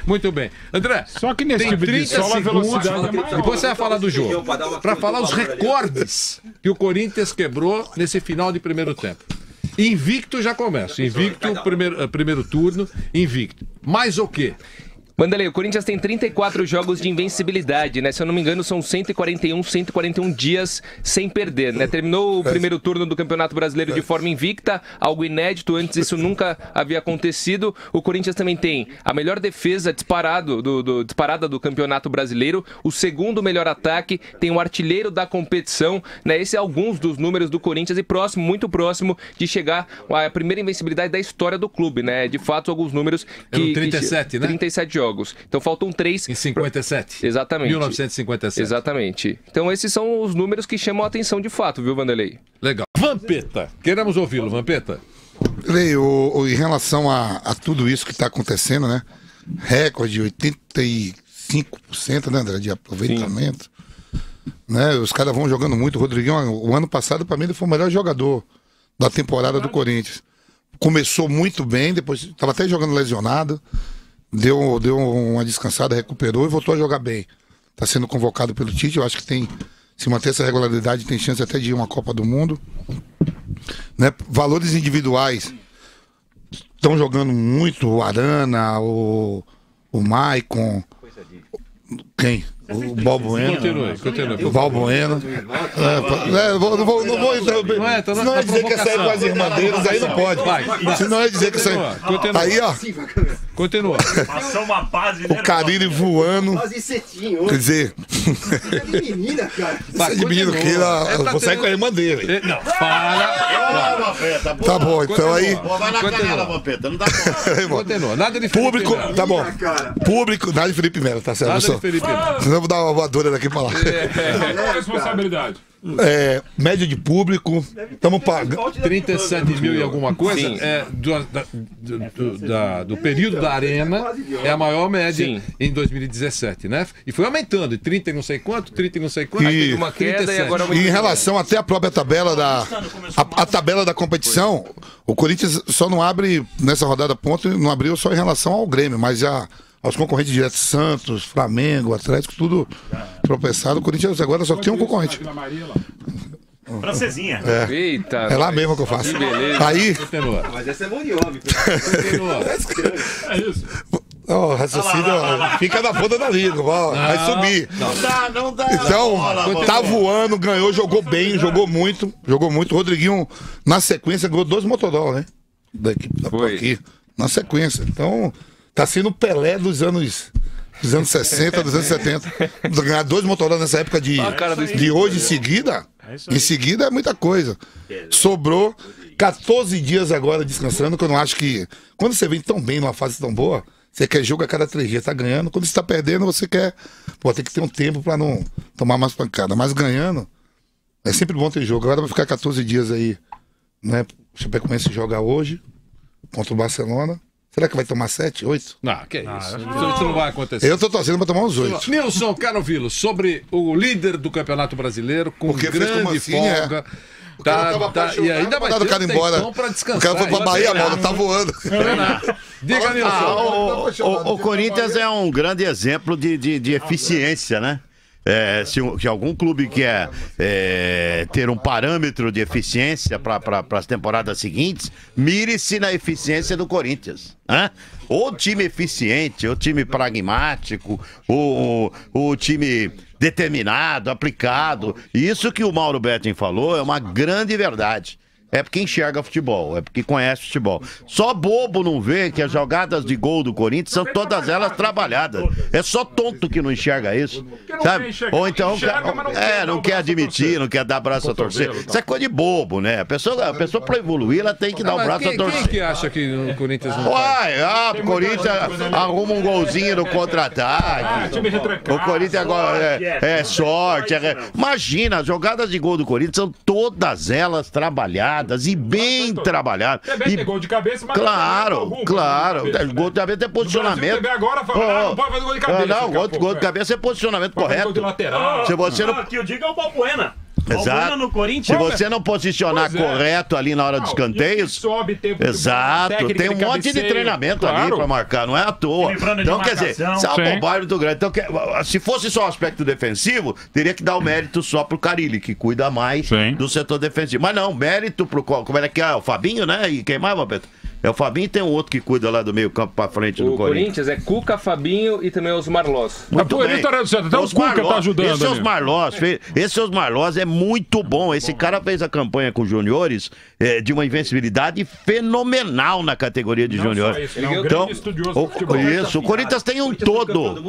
Muito bem. André, só que nesse tem tipo de 30 solo, a velocidade segundos. é maior. Depois você vai falar do jogo. Para falar os recordes que o Corinthians quebrou nesse final de primeiro tempo. Invicto já começa. Invicto, primeiro turno, invicto. Mais o quê? Vanderlei, o Corinthians tem 34 jogos de invencibilidade, né? Se eu não me engano, são 141 dias sem perder, né? Terminou o primeiro turno do Campeonato Brasileiro de forma invicta, algo inédito, antes isso nunca havia acontecido. O Corinthians também tem a melhor defesa disparada do Campeonato Brasileiro, o segundo melhor ataque, tem o artilheiro da competição, né? Esses são alguns dos números do Corinthians e próximo, muito próximo de chegar à primeira invencibilidade da história do clube, né? De fato, alguns números que... 37, né? 37 jogos. Então faltam 3. Em 57. Exatamente. 1957. Exatamente. Então esses são os números que chamam a atenção de fato, viu, Vanderlei? Legal. Vampeta. Queremos ouvi-lo, Vampeta. Em relação a tudo isso que está acontecendo, né? Recorde 85%, né, André, de aproveitamento. Né? Os caras vão jogando muito. O Rodriguinho, o ano passado, para mim, ele foi o melhor jogador da temporada do Corinthians. Começou muito bem, depois estava até jogando lesionado. Deu uma descansada, recuperou e voltou a jogar bem. Está sendo convocado pelo Tite. Eu acho que se manter essa regularidade, tem chance até de ir uma Copa do Mundo. Né? Valores individuais estão jogando muito. O Arana, o Maicon. Quem? O Balbuena. Continue. O Balbuena. Não vou interromper. Se não é dizer que sair com as irmandeiras, aí não pode. Se não é dizer que sair. Aí, ó. Continua. Passou uma paz, o Carille voando. Quer dizer. É de menina, cara. Isso é de menino que vou sair com a irmã dele. Não, fala. Tá bom, então aí. Vai na canela, Vampeta. Não dá bom. Continua. Nada de Felipe Público, Melo. tá bom. Público, nada de Felipe Melo, tá certo? Nada de Felipe Melo. Senão eu vou dar uma voadora daqui pra lá. Responsabilidade. Média de público, estamos pagando 37 mil e alguma coisa. Do período da Arena é a maior média em 2017, né? E foi aumentando, de 30 e não sei quanto, 30 e não sei quanto. Aí teve uma queda e agora em relação até à própria tabela a tabela da competição, o Corinthians só não abre nessa rodada ponto, não abriu só em relação ao Grêmio, mas já aos concorrentes diretos, Santos, Flamengo, Atlético, tudo tropeçado. O Corinthians agora só tem um concorrente. Francesinha. Eita. É lá mesmo que eu faço. Que beleza. Aí. Mas essa é mão de homem. É isso. O raciocínio fica na ponta da língua, vai subir. Não dá. Então, tá voando, ganhou, jogou bem, jogou muito. O Rodriguinho, na sequência, ganhou 2 Motorola, né? Daqui aqui. Na sequência. Então, tá sendo o Pelé dos anos 60, dos anos 70. Ganhar 2 Motorola nessa época de hoje em seguida é muita coisa. Sobrou 14 dias agora descansando, que eu não acho que... Quando você vem tão bem numa fase tão boa, você quer jogo a cada 3 dias, tá ganhando. Quando você tá perdendo, você quer... tem que ter um tempo pra não tomar mais pancada. Mas ganhando, é sempre bom ter jogo. Agora vai ficar 14 dias aí, né? O Chapecoense joga hoje contra o Barcelona. Será que vai tomar 7, 8? Não, que isso. Isso não vai acontecer. Eu tô torcendo pra tomar uns 8. Nilson, quero ouvi-lo sobre o líder do Campeonato Brasileiro, com grande folga. E ainda vai ter o cara embora. Pra descansar. O cara foi pra Bahia, mano, tá voando. Diga, Nilson. O Corinthians é um grande exemplo de eficiência, né? Se algum clube quer ter um parâmetro de eficiência para as temporadas seguintes, mire-se na eficiência do Corinthians. Ou time eficiente, ou time pragmático, ou time determinado, aplicado. Isso que o Mauro Betting falou é uma grande verdade. É porque enxerga futebol, é porque conhece futebol. Só bobo não vê que as jogadas de gol do Corinthians são todas elas trabalhadas. É só tonto que não enxerga isso, sabe? Ou então não quer admitir, não quer dar braço a torcer. Isso é coisa de bobo, né? A pessoa para evoluir, ela tem que dar o braço a torcer. Quem que acha que o Corinthians não o Corinthians arruma um golzinho no contra-ataque. O Corinthians agora é sorte. Imagina, as jogadas de gol do Corinthians são todas elas trabalhadas e bem trabalhado. Tem gol de cabeça, mas claro. Gol de cabeça é posicionamento. Agora não pode fazer gol de cabeça. Não, gol de cabeça é posicionamento correto. Gol de lateral. Se você não... que eu digo é o Balbuena. Exato. No Corinthians. Se você não posicionar correto ali na hora dos escanteios. Sobe tempo Exato, tem um monte de treinamento ali pra marcar, não é à toa. Então, quer dizer, isso é uma bobagem muito grande. Então, se fosse só o aspecto defensivo, teria que dar o mérito só pro Carille, que cuida mais do setor defensivo. Mas não, mérito pro. Como é que é? O Fabinho, né? E quem mais, Roberto? É o Fabinho e tem um outro que cuida lá do meio campo pra frente do Corinthians. O Corinthians é Cuca, Fabinho e também Osmar Loss. Muito bem. Até o Cuca tá ajudando. Esse Osmar Loss é muito bom. Esse cara fez a campanha com os juniores de uma invencibilidade fenomenal na categoria de juniores. Então, isso, o Corinthians tem um todo.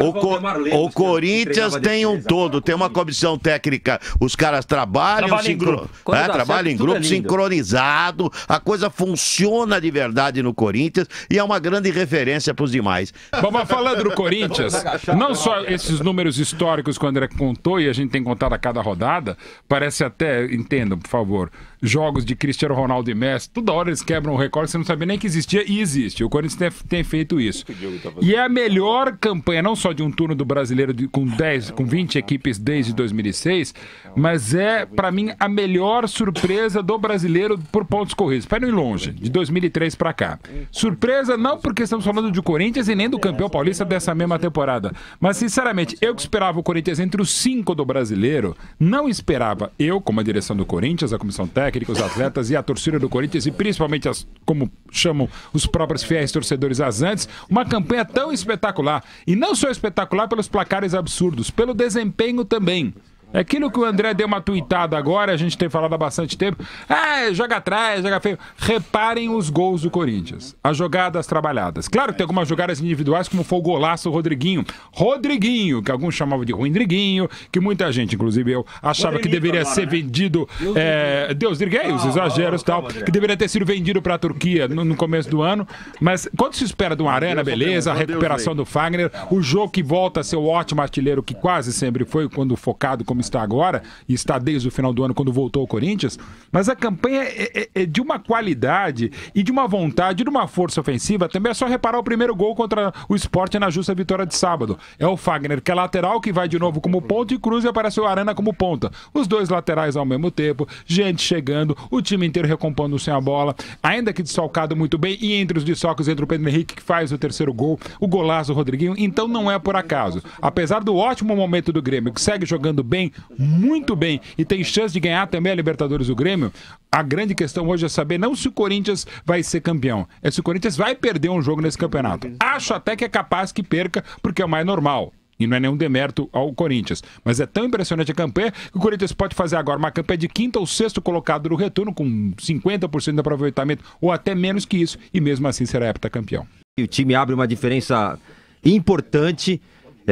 O Corinthians tem um todo. Tem uma comissão técnica, os caras trabalham em grupo, sincronizado. A coisa funciona de verdade no Corinthians e é uma grande referência para os demais. Mas falando do Corinthians, não só esses números históricos que o André contou e a gente tem contado a cada rodada, parece até, entendam, por favor, jogos de Cristiano Ronaldo e Messi, toda hora eles quebram o recorde, você não sabia nem que existia e existe. O Corinthians tem feito isso. E é a melhor campanha, não só de um turno do Brasileiro com 20 equipes desde 2006, mas é, para mim, a melhor surpresa do Brasileiro por pontos corridos. Para não ir longe, de 2003 para cá. Surpresa não porque estamos falando de Corinthians e nem do campeão paulista dessa mesma temporada, mas sinceramente, eu que esperava o Corinthians entre os 5 do Brasileiro, não esperava eu, como a direção do Corinthians, a comissão técnica, os atletas e a torcida do Corinthians e principalmente como chamam os próprios fiéis torcedores azantes, uma campanha tão espetacular. E não só espetacular pelos placares absurdos, pelo desempenho também. É aquilo que o André deu uma tuitada agora, a gente tem falado há bastante tempo. Joga atrás, joga feio. Reparem os gols do Corinthians. As jogadas trabalhadas. Claro que tem algumas jogadas individuais, como foi o golaço do Rodriguinho. Rodriguinho, que alguns chamavam de Ruindriguinho, que muita gente, inclusive eu, achava que deveria ser vendido. Deus diriguei, os exageros e tal. Que deveria ter sido vendido para a Turquia no começo do ano. Mas quando se espera de uma Arana, beleza, a recuperação do Fagner, o jogo que volta a ser o ótimo artilheiro que quase sempre foi, quando focado como está agora, e está desde o final do ano quando voltou ao Corinthians, mas a campanha é de uma qualidade e de uma vontade, de uma força ofensiva. Também é só reparar o primeiro gol contra o Sport na justa vitória de sábado. É o Fagner, que é lateral, que vai de novo como ponta e cruza e aparece o Arana como ponta. Os dois laterais ao mesmo tempo, gente chegando, o time inteiro recompondo sem a bola, ainda que desfalcado muito bem, e entre os desfalques entra o Pedro Henrique, que faz o terceiro gol, o golaço do Rodriguinho. Então não é por acaso. Apesar do ótimo momento do Grêmio, que segue jogando bem, muito bem, e tem chance de ganhar também a Libertadores do Grêmio, a grande questão hoje é saber não se o Corinthians vai ser campeão, é se o Corinthians vai perder um jogo nesse campeonato. Acho até que é capaz que perca, porque é o mais normal. E não é nenhum demérito ao Corinthians. Mas é tão impressionante a campanha que o Corinthians pode fazer agora uma campanha de 5º ou 6º colocado no retorno, com 50% de aproveitamento, ou até menos que isso, e mesmo assim será heptacampeão. O time abre uma diferença importante.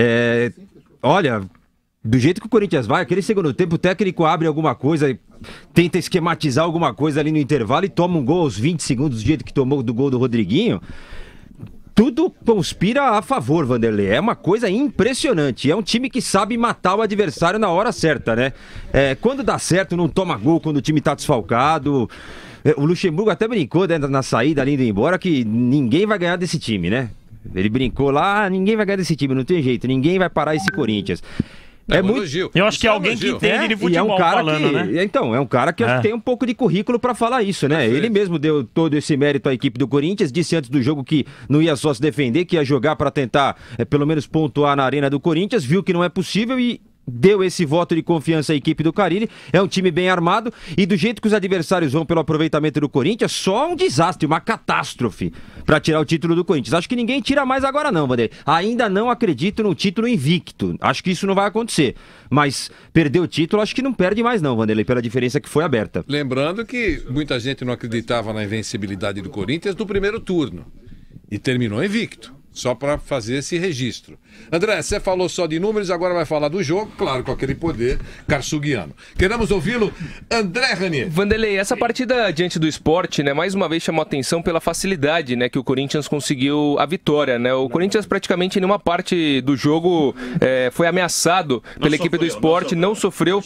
Olha, do jeito que o Corinthians vai, aquele segundo tempo, o técnico abre alguma coisa, tenta esquematizar alguma coisa ali no intervalo e toma um gol aos 20 segundos, do jeito que tomou do gol do Rodriguinho. Tudo conspira a favor, Vanderlei. É uma coisa impressionante. É um time que sabe matar o adversário na hora certa, né? Quando dá certo, não toma gol quando o time tá desfalcado. O Luxemburgo até brincou, né, na saída ali indo embora, que ninguém vai ganhar desse time, né? Ele brincou lá, ninguém vai ganhar desse time, não tem jeito, ninguém vai parar esse Corinthians. Eu acho que é alguém que entende de futebol, e é um cara falando, né? Então, é um cara que tem um pouco de currículo pra falar isso, né? Ele mesmo deu todo esse mérito à equipe do Corinthians, disse antes do jogo que não ia só se defender, que ia jogar pra tentar pelo menos pontuar na arena do Corinthians, viu que não é possível e deu esse voto de confiança à equipe do Carille. É um time bem armado e do jeito que os adversários vão pelo aproveitamento do Corinthians, só um desastre, uma catástrofe para tirar o título do Corinthians. Acho que ninguém tira mais agora não, Vanderlei. Ainda não acredito no título invicto. Acho que isso não vai acontecer. Mas perder o título, acho que não perde mais não, Vanderlei, pela diferença que foi aberta. Lembrando que muita gente não acreditava na invencibilidade do Corinthians no primeiro turno. E terminou invicto. Só para fazer esse registro. André, você falou só de números, agora vai falar do jogo, claro, com aquele poder carçuguiano. Queremos ouvi-lo, André Ranier. Vanderlei, essa partida diante do Sport, né, mais uma vez chamou a atenção pela facilidade, né, que o Corinthians conseguiu a vitória, né? O Corinthians praticamente em nenhuma parte do jogo foi ameaçado pela equipe do Sport, não sofreu,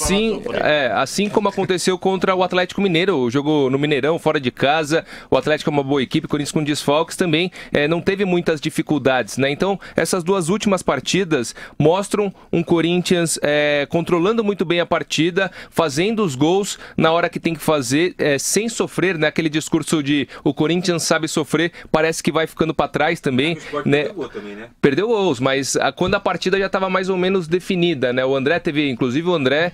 assim como aconteceu contra o Atlético Mineiro, o jogo no Mineirão, fora de casa. O Atlético é uma boa equipe, o Corinthians com desfalques também não teve muitas dificuldades, né? Então, essas duas últimas partidas mostram um Corinthians controlando muito bem a partida, fazendo os gols na hora que tem que fazer, sem sofrer, né? Aquele discurso de o Corinthians sabe sofrer, parece que vai ficando para trás também, né? Perdeu gols, mas quando a partida já estava mais ou menos definida, né? O André teve, inclusive o André,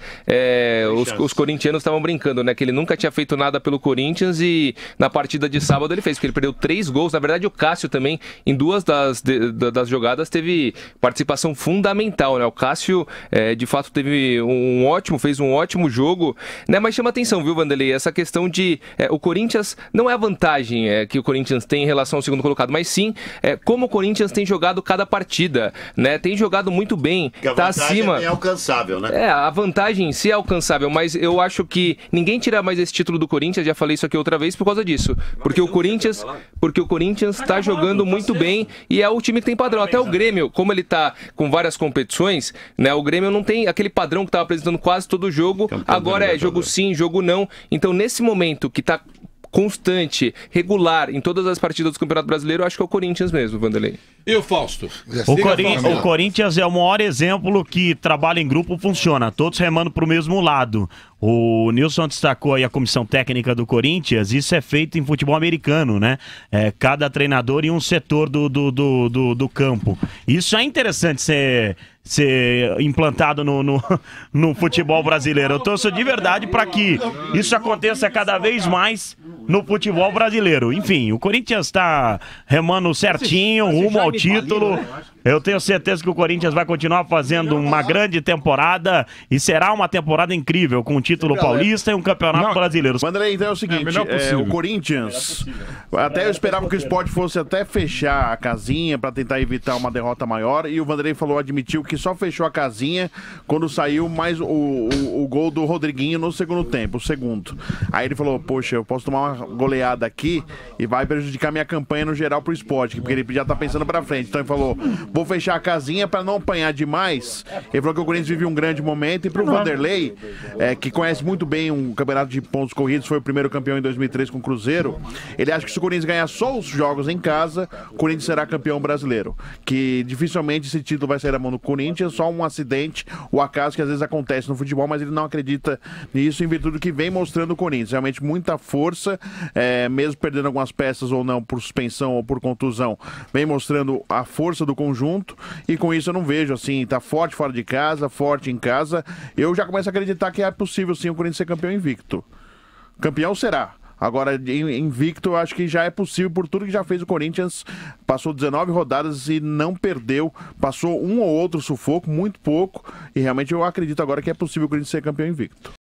os corintianos estavam brincando, né? Que ele nunca tinha feito nada pelo Corinthians e na partida de sábado ele fez, porque ele perdeu 3 gols. Na verdade, o Cássio também, em 2 das jogadas, teve participação fundamental, né? O Cássio, de fato, fez um ótimo jogo, né? Mas chama atenção, viu, Vanderlei? Essa questão de o Corinthians, não é a vantagem que o Corinthians tem em relação ao segundo colocado, mas sim como o Corinthians tem jogado cada partida, né? Tem jogado muito bem, tá acima. É alcançável, né? A vantagem em si é alcançável, mas eu acho que ninguém tira mais esse título do Corinthians, já falei isso aqui outra vez, por causa disso. Porque o Corinthians tá jogando muito bem e é o time que tem padrão. Até o Grêmio, como ele tá com várias competições, né? O Grêmio não tem aquele padrão que tava apresentando quase todo jogo, agora é jogo sim, jogo não. Então, nesse momento que tá constante, regular em todas as partidas do Campeonato Brasileiro, eu acho que é o Corinthians mesmo, Vanderlei. E o Fausto? O Corinthians é o maior exemplo que trabalho em grupo funciona, todos remando para o mesmo lado. O Nilson destacou aí a comissão técnica do Corinthians, isso é feito em futebol americano, né? Cada treinador em um setor do campo. Isso é interessante ser implantado no futebol brasileiro. Eu torço de verdade para que isso aconteça cada vez mais no futebol brasileiro. Enfim, o Corinthians está remando certinho, rumo ao título. Eu tenho certeza que o Corinthians vai continuar fazendo uma grande temporada e será uma temporada incrível, com um título paulista e um campeonato brasileiro. Vanderlei, então é o seguinte, o Corinthians, até eu esperava que o Sport fosse até fechar a casinha para tentar evitar uma derrota maior, e o Vanderlei admitiu que só fechou a casinha quando saiu mais o gol do Rodriguinho no segundo tempo, o segundo. Aí ele falou, poxa, eu posso tomar uma goleada aqui e vai prejudicar minha campanha no geral pro Sport, porque ele já tá pensando pra frente. Então ele falou, vou fechar a casinha para não apanhar demais. Ele falou que o Corinthians vive um grande momento, e pro Vanderlei, que conhece muito bem um campeonato de pontos corridos, foi o primeiro campeão em 2003 com o Cruzeiro, ele acha que se o Corinthians ganhar só os jogos em casa, o Corinthians será campeão brasileiro. Que dificilmente esse título vai sair da mão do Corinthians, só um acidente, o acaso que às vezes acontece no futebol, mas ele não acredita nisso em virtude do que vem mostrando o Corinthians. Realmente muita força, mesmo perdendo algumas peças ou não, por suspensão ou por contusão, vem mostrando a força do conjunto, e com isso eu não vejo assim, tá forte fora de casa, forte em casa. Eu já começo a acreditar que é possível sim o Corinthians ser campeão invicto. Campeão será. Agora, invicto, eu acho que já é possível por tudo que já fez o Corinthians. Passou 19 rodadas e não perdeu. Passou um ou outro sufoco, muito pouco. E realmente eu acredito agora que é possível o Corinthians ser campeão invicto.